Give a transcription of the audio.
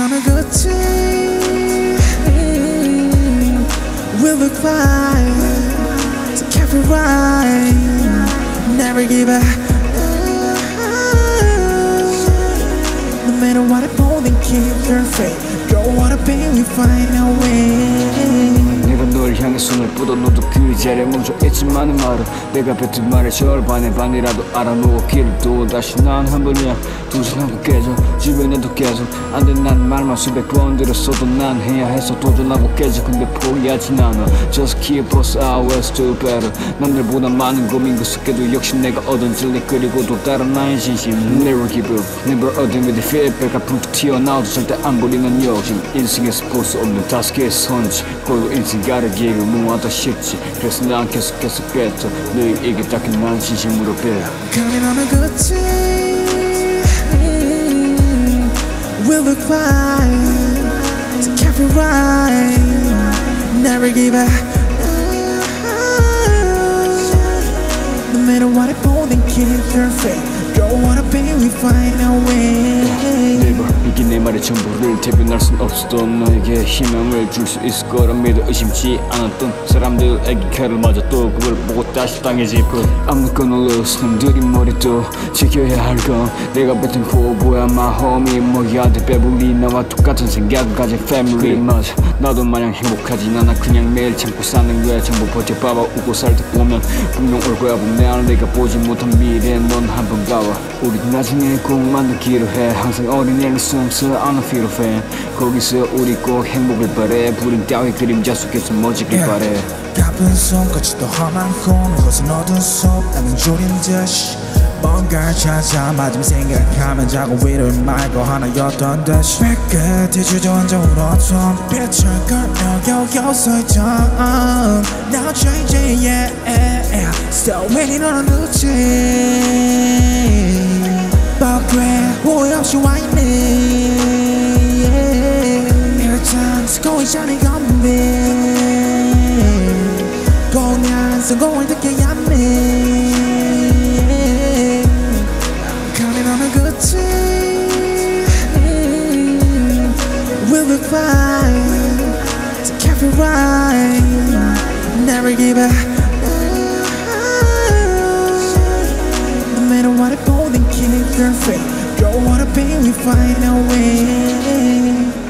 on a good day. We'll look fine, so careful right. Never give up. No matter what I hold and keep your faith. Don't wanna pay me, find a way. 내가 널 향해 손을 뻗어 너도 그 자리에 멈춰 있지만은 말아 내가 뱉은 말의 절반의 반이라도 알아놓기를 또 다시 난 한 번이야 도전하고 깨져 주변에도 계속 안돼 난 말만 수백 번 들었어도 난 해야 해서 도전하고 깨져 근데 포기하진 않아 Just keep us always do better 남들보다 많은 고민 그 속에도 역시 내가 얻은 진리 그리고 또 다른 나의 진심 Never give up Never 얻은 with the feedback가 불쑥 튀어나와도 절대 안 버리는 욕심 인생에서 볼 수 없는 다섯 개의 선지 그걸로 인생 가르기가 무하다 쉽지 그래서 난 계속해서 뱉어 너에게 딱히 난 진심으로 뱉어 Coming on a good day. We'll look fine, so careful right. Never give up. No matter what I hold and keep your faith. Don't wanna pay, we find a way. Never 이게 내 말의 전부를 대변할 순 없어도 너에게 희망을 줄 수 있을 거라 믿어 의심치 않았던 사람들에게 칼을 맞았도 그걸 보고 다시 땅에 짚어 I'm not gonna lose 놈들이 머리도 지켜야 할 건 내가 뱉은 포부야 my homie 뭐야 대 배불리 나와 똑같은 생각을 가진 family 맞아 나도 마냥 행복하진 않아 그냥 매일 참고 사는 거야 전부 버텨봐봐 웃고 살 때 보면 분명 올 거야 분명 내가 보지 못한 미래 넌 한 번 가와 우리 나중에 꼭 만나기로 해 항상 어린애를 숨서 I'm a feel fan 거기서 우리 꼭 행복을 바래 불행 따위 그림자 속에서 멎지길 바래 가쁜 손끝도 험한 꿈 이곳은 어두운 숲 나는 졸인 듯이 뭔가를 찾아 맞으면 생각하면 자꾸 위를 말고 하나였던 듯이 발끝에 주저앉아 울었던 빛을 걸며 겨우 서있던 Now changing yeah Still waiting on a new day 벽에 후회 없이 와있네 일단 쓰고 있자니 건배 공연 성공을 느껴야 해 Coming on a good day We'll look fine So careful right Never give up No matter what I hold and keep your faith Don't wanna pay, we find a way